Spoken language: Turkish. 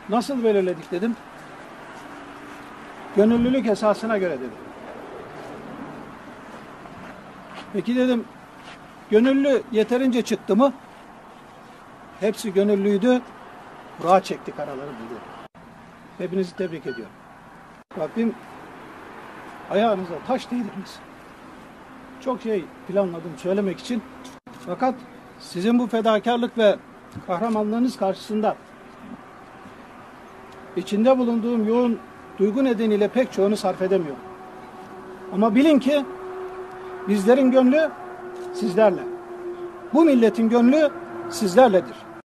Nasıl belirledik dedim. Gönüllülük esasına göre dedim. Peki dedim, gönüllü yeterince çıktı mı? Hepsi gönüllüydü. Kura çektik araları buldu. Hepinizi tebrik ediyorum. Rabbim ayağınıza taş değdirmesin. Çok şey planladım söylemek için. Fakat sizin bu fedakarlık ve kahramanlığınız karşısında içinde bulunduğum yoğun duygu nedeniyle pek çoğunu sarf edemiyorum. Ama bilin ki bizlerin gönlü sizlerle. Bu milletin gönlü sizlerledir.